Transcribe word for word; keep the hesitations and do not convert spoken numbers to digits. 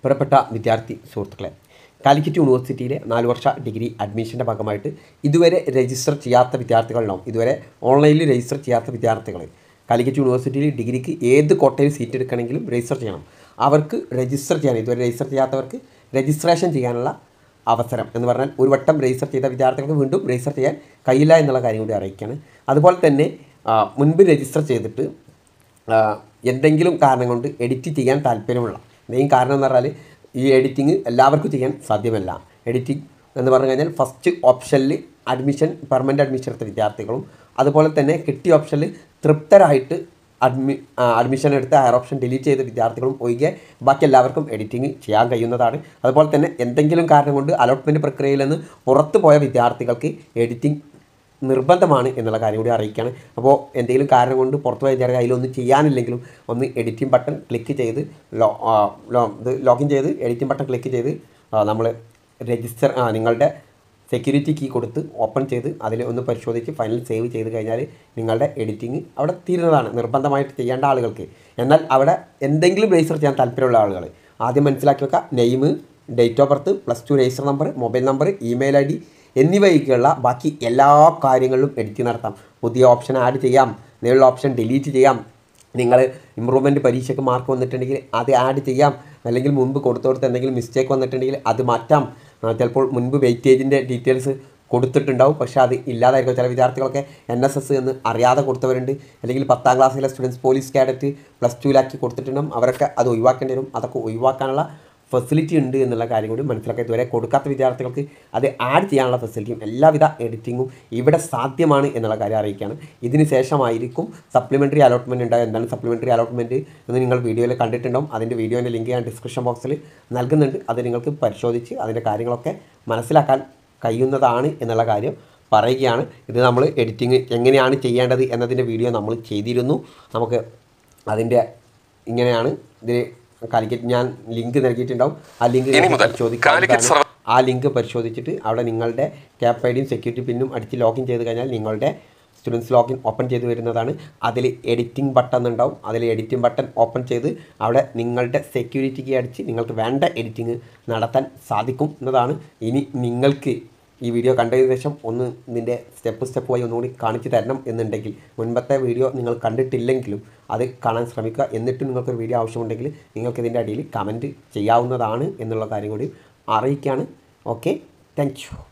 പ്രിയപ്പെട്ട വിദ്യാർത്ഥി സുഹൃത്തുക്കളെ, കാലിക്കറ്റ് യൂണിവേഴ്സിറ്റിയിലെ നാല് വർഷ ഡിഗ്രി അഡ്മിഷൻ്റെ ഭാഗമായിട്ട് ഇതുവരെ രജിസ്റ്റർ ചെയ്യാത്ത വിദ്യാർത്ഥികളുണ്ടാവും. ഇതുവരെ ഓൺലൈനിൽ രജിസ്റ്റർ ചെയ്യാത്ത വിദ്യാർത്ഥികൾ കാലിക്കറ്റ് യൂണിവേഴ്സിറ്റിയിൽ ഡിഗ്രിക്ക് ഏത് കോട്ടയിൽ സീറ്റ് എടുക്കണമെങ്കിലും രജിസ്റ്റർ ചെയ്യണം. അവർക്ക് രജിസ്റ്റർ ചെയ്യാൻ, ഇതുവരെ രജിസ്റ്റർ ചെയ്യാത്തവർക്ക് രജിസ്ട്രേഷൻ ചെയ്യാനുള്ള അവസരം എന്ന് പറഞ്ഞാൽ ഒരു വട്ടം രജിസ്റ്റർ ചെയ്ത വിദ്യാർത്ഥികൾക്ക് വീണ്ടും രജിസ്റ്റർ ചെയ്യാൻ കഴിയില്ല എന്നുള്ള കാര്യം കൂടി അറിയിക്കുകയാണ്. അതുപോലെ തന്നെ മുൻപ് രജിസ്റ്റർ ചെയ്തിട്ട് എന്തെങ്കിലും കാരണം കൊണ്ട് എഡിറ്റ് ചെയ്യാൻ താല്പര്യമുള്ള മെയിൻ കാരണം എന്ന് പറഞ്ഞാൽ ഈ എഡിറ്റിങ് എല്ലാവർക്കും ചെയ്യാൻ സാധ്യമല്ല. എഡിറ്റിംഗ് എന്ന് പറഞ്ഞു കഴിഞ്ഞാൽ ഫസ്റ്റ് ഓപ്ഷനിൽ അഡ്മിഷൻ പെർമനൻറ്റ് അഡ്മിഷൻ എടുത്ത വിദ്യാർത്ഥികളും അതുപോലെ തന്നെ കിട്ടിയ ഓപ്ഷനിൽ തൃപ്തരായിട്ട് അഡ്മി അഡ്മിഷൻ എടുത്ത് ഹയർ ഓപ്ഷൻ ഡിലീറ്റ് ചെയ്ത വിദ്യാർത്ഥികളും ഒഴികെ ബാക്കി എല്ലാവർക്കും എഡിറ്റിംഗ് ചെയ്യാൻ കഴിയുന്നതാണ്. അതുപോലെ തന്നെ എന്തെങ്കിലും കാരണം കൊണ്ട് അലോട്ട്മെൻറ്റ് പ്രക്രിയയിൽ നിന്ന് പുറത്തു പോയ വിദ്യാർത്ഥികൾക്ക് എഡിറ്റിംഗ് നിർബന്ധമാണ് എന്നുള്ള കാര്യം കൂടി അറിയിക്കുകയാണ്. അപ്പോൾ എന്തെങ്കിലും കാരണം കൊണ്ട് പുറത്തു പോയ വിദ്യാർത്ഥി അതിലൊന്നും ചെയ്യാനില്ലെങ്കിലും ഒന്ന് എഡിറ്റിംഗ് ബട്ടൺ ക്ലിക്ക് ചെയ്ത് ലോ ഇത് ലോഗിൻ ചെയ്ത് എഡിറ്റിംഗ് ബട്ടൺ ക്ലിക്ക് ചെയ്ത് നമ്മൾ രജിസ്റ്റർ നിങ്ങളുടെ സെക്യൂരിറ്റി കീ കൊടുത്ത് ഓപ്പൺ ചെയ്ത് അതിൽ ഒന്ന് പരിശോധിച്ച് ഫൈനൽ സേവ് ചെയ്ത് കഴിഞ്ഞാൽ നിങ്ങളുടെ എഡിറ്റിംഗ് അവിടെ തീരുന്നതാണ്, നിർബന്ധമായിട്ട് ചെയ്യേണ്ട ആളുകൾക്ക്. എന്നാൽ അവിടെ എന്തെങ്കിലും രജിസ്റ്റർ ചെയ്യാൻ താല്പര്യമുള്ള ആളുകൾ ആദ്യം മനസ്സിലാക്കി വെക്കുക. Name, date of birth, plus two register number, mobile number, email I D എന്നിവയ്ക്കുള്ള ബാക്കി എല്ലാ കാര്യങ്ങളിലും എഡിറ്റ് നടത്താം. പുതിയ ഓപ്ഷൻ ആഡ് ചെയ്യാം, നിങ്ങളുടെ ഓപ്ഷൻ ഡിലീറ്റ് ചെയ്യാം. നിങ്ങൾ ഇമ്പ്രൂവ്മെൻറ്റ് പരീക്ഷയ്ക്ക് മാർക്ക് വന്നിട്ടുണ്ടെങ്കിൽ അത് ആഡ് ചെയ്യാം. അല്ലെങ്കിൽ മുൻപ് കൊടുത്തു കൊടുത്ത് എന്തെങ്കിലും മിസ്റ്റേക്ക് വന്നിട്ടുണ്ടെങ്കിൽ അത് മാറ്റാം. ചിലപ്പോൾ മുൻപ് വെയിറ്റേജിൻ്റെ ഡീറ്റെയിൽസ് കൊടുത്തിട്ടുണ്ടാവും, പക്ഷേ അത് ഇല്ലാതായിരിക്കും. ചില വിദ്യാർത്ഥികളൊക്കെ എൻ എസ് എസ് എന്ന് അറിയാതെ കൊടുത്തവരുണ്ട്, അല്ലെങ്കിൽ പത്താം ക്ലാസ്സിലെ സ്റ്റുഡൻസ് പോലീസ് കാഡറ്റ് പ്ലസ് ടുവിലാക്കി കൊടുത്തിട്ടുണ്ടാവും. അവരൊക്കെ അത് ഒഴിവാക്കേണ്ടി വരും. അതൊക്കെ ഒഴിവാക്കാനുള്ള ഫെസിലിറ്റി ഉണ്ട് എന്നുള്ള കാര്യം കൂടി മനസ്സിലാക്കുക. ഇതുവരെ കൊടുക്കാത്ത വിദ്യാർത്ഥികൾക്ക് അത് ആഡ് ചെയ്യാനുള്ള ഫെസിലിറ്റിയും എല്ലാവിധ എഡിറ്റിങ്ങും ഇവിടെ സാധ്യമാണ് എന്നുള്ള കാര്യം അറിയിക്കുകയാണ്. ഇതിന് ശേഷമായിരിക്കും സപ്ലിമെൻ്ററി അലോട്ട്മെൻറ്റ് ഉണ്ടാകുക. എന്താണ് സപ്ലിമെൻ്ററി അലോട്ട്മെൻറ്റ് എന്ന് നിങ്ങൾ വീഡിയോയിൽ കണ്ടിട്ടുണ്ടാവും. അതിൻ്റെ വീഡിയോൻ്റെ ലിങ്ക് ഞാൻ ഡിസ്ക്രിപ്ഷൻ ബോക്സിൽ നൽകുന്നുണ്ട്. അത് നിങ്ങൾക്ക് പരിശോധിച്ച് അതിൻ്റെ കാര്യങ്ങളൊക്കെ മനസ്സിലാക്കാൻ കഴിയുന്നതാണ് എന്നുള്ള കാര്യം പറയുകയാണ്. ഇത് നമ്മൾ എഡിറ്റിംഗ് എങ്ങനെയാണ് ചെയ്യേണ്ടത് എന്നതിൻ്റെ വീഡിയോ നമ്മൾ ചെയ്തിരുന്നു. നമുക്ക് അതിൻ്റെ ഇങ്ങനെയാണ് ഇതിന് കാലിക്കറ്റ് ഞാൻ ലിങ്ക് നൽകിയിട്ടുണ്ടാവും. ആ ലിങ്ക് പരിശോധിക്കാൻ ആ ലിങ്ക് പരിശോധിച്ചിട്ട് അവിടെ നിങ്ങളുടെ ക്യാപ് ഐ ഡിയും സെക്യൂരിറ്റി പിന്നും അടിച്ച് ലോഗിൻ ചെയ്ത് കഴിഞ്ഞാൽ നിങ്ങളുടെ സ്റ്റുഡൻസ് ലോഗിൻ ഓപ്പൺ ചെയ്ത് വരുന്നതാണ്. അതിൽ എഡിറ്റിംഗ് ബട്ടൺ ഉണ്ടാവും. അതിൽ എഡിറ്റിംഗ് ബട്ടൺ ഓപ്പൺ ചെയ്ത് അവിടെ നിങ്ങളുടെ സെക്യൂരിറ്റി കീ അടിച്ച് നിങ്ങൾക്ക് വേണ്ട എഡിറ്റിംഗ് നടത്താൻ സാധിക്കും എന്നതാണ്. ഇനി നിങ്ങൾക്ക് ഈ വീഡിയോ കണ്ടതിന് ശേഷം ഒന്ന് ഇതിൻ്റെ സ്റ്റെപ്പ് സ്റ്റെപ്പ് വഴി ഒന്നുകൂടി കാണിച്ചു തരണം എന്നുണ്ടെങ്കിൽ, മുൻപത്തെ വീഡിയോ നിങ്ങൾ കണ്ടിട്ടില്ലെങ്കിലും അത് കാണാൻ ശ്രമിക്കുക. എന്നിട്ട് നിങ്ങൾക്കൊരു വീഡിയോ ആവശ്യമുണ്ടെങ്കിൽ നിങ്ങൾക്ക് ഇതിൻ്റെ അടിയിൽ കമൻറ്റ് ചെയ്യാവുന്നതാണ് എന്നുള്ള കാര്യം കൂടി അറിയിക്കുകയാണ്. Okay, thank U.